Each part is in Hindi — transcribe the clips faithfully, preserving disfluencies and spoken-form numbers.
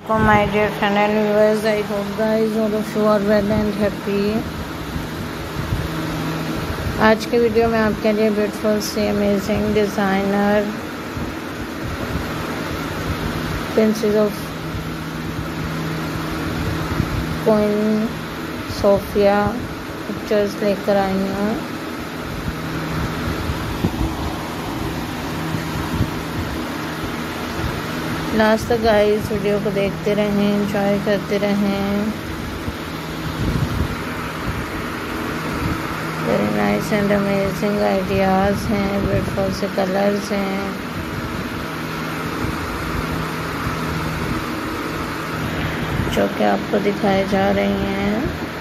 For my dear friend and viewers, I hope guys all of you are well and happy. आज के वीडियो में आपके लिए ब्यूटीफुल सी amazing designer princess of queen Sophia pictures लेकर आई हूँ। लास्ट तक गाइस वीडियो को देखते रहें, एंजॉय करते रहें। Very nice and amazing ideas हैं, ब्यूटीफुल से कलर्स हैं। जो कि आपको दिखाए जा रही हैं।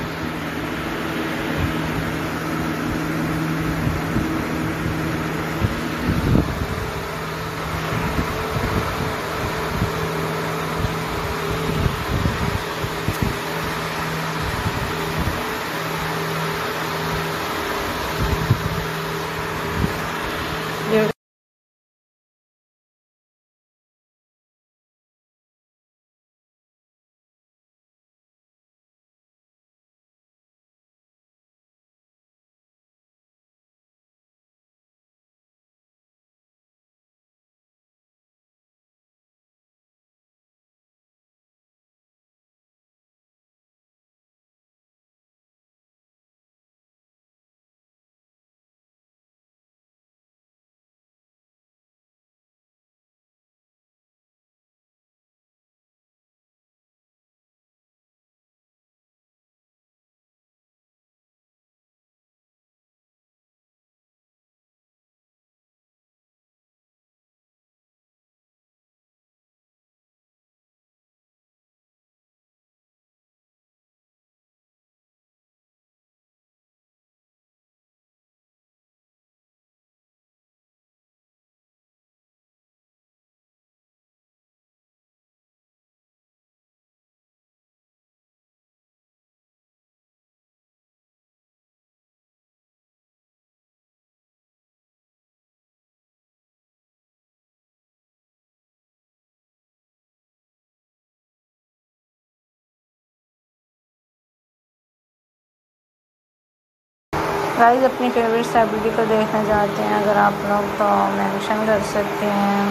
गाइस अपनी फेवरेट सेलिब्रिटी को देखने जाते हैं अगर आप लोग तो मेंशन कर सकते हैं।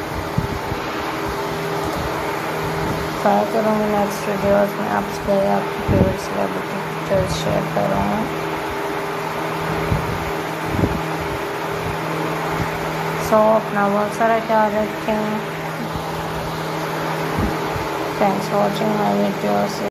ट्राई करूँगी नेक्स्ट वीडियोस में आपसे आपकी फेवरेट सेलिब्रिटी पिक्चर्स शेयर करूँ। सो अपना बहुत सारा ख्याल रखें। Thanks for watching my videos.